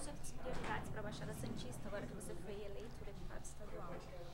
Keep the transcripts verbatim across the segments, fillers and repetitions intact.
as prioridades para a Baixada Santista, agora que você foi eleito deputado estadual?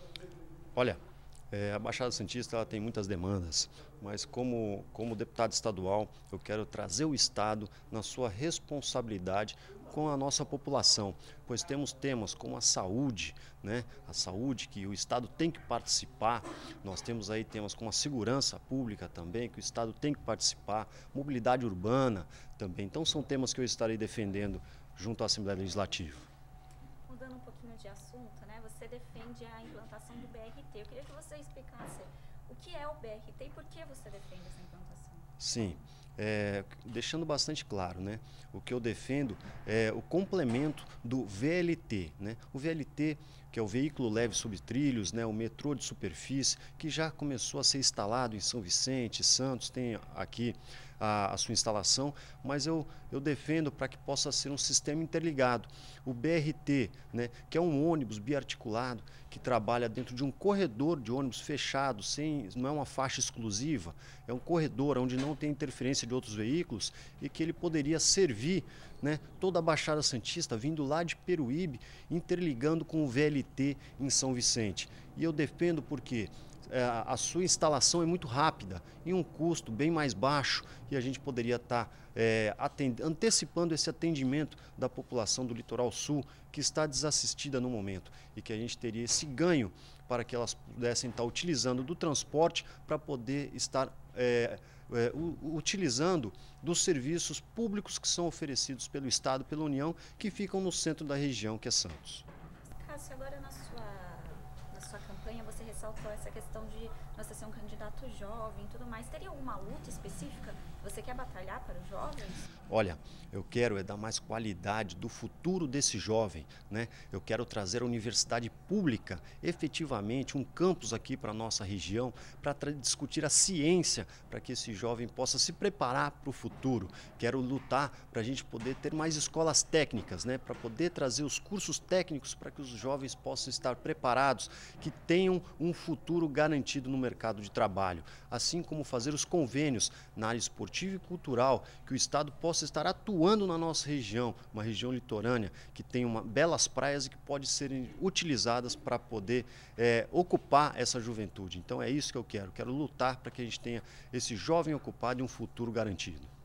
Olha, é, a Baixada Santista ela tem muitas demandas, mas como, como deputado estadual, eu quero trazer o Estado na sua responsabilidade com a nossa população, pois temos temas como a saúde, né? A saúde que o Estado tem que participar, nós temos aí temas como a segurança pública também, que o Estado tem que participar, mobilidade urbana também, então são temas que eu estarei defendendo junto à Assembleia Legislativa. Mudando um pouquinho de assunto, né? Você defende a implantação do B R T. Eu queria que você explicasse o que é o B R T e por que você defende essa implantação. Sim, é, deixando bastante claro, né? O que eu defendo é o complemento do V L T, né? O V L T, que é o veículo leve sobre trilhos, né? O metrô de superfície, que já começou a ser instalado em São Vicente, Santos, tem aqui a, a sua instalação, mas eu, eu defendo para que possa ser um sistema interligado. O B R T, né? Que é um ônibus biarticulado que trabalha dentro de um corredor de ônibus fechado, sem, não é uma faixa exclusiva, é um corredor onde não tem interferência de outros veículos e que ele poderia servir, né, toda a Baixada Santista vindo lá de Peruíbe, interligando com o V L T em São Vicente. E eu defendo porque é, a sua instalação é muito rápida e um custo bem mais baixo e a gente poderia estar tá, é, antecipando esse atendimento da população do Litoral Sul que está desassistida no momento e que a gente teria esse ganho para que elas pudessem estar utilizando do transporte para poder estar é, é, utilizando dos serviços públicos que são oferecidos pelo Estado, pela União, que ficam no centro da região, que é Santos. Cássio, agora na sua, na sua campanha você ressaltou essa questão de você ser um candidato jovem e tudo mais. Teria alguma luta específica que você quer batalhar para os jovens? Olha, eu quero é dar mais qualidade do futuro desse jovem, né? Eu quero trazer a universidade pública, efetivamente, um campus aqui para a nossa região, para discutir a ciência, para que esse jovem possa se preparar para o futuro. Quero lutar para a gente poder ter mais escolas técnicas, né? Para poder trazer os cursos técnicos para que os jovens possam estar preparados, que tenham um futuro garantido no mercado de trabalho. Assim como fazer os convênios na área esportiva e cultural, que o Estado possa estar atuando na nossa região, uma região litorânea que tem uma, belas praias e que pode serem utilizadas para poder é, ocupar essa juventude. Então é isso que eu quero, quero lutar para que a gente tenha esse jovem ocupado e um futuro garantido.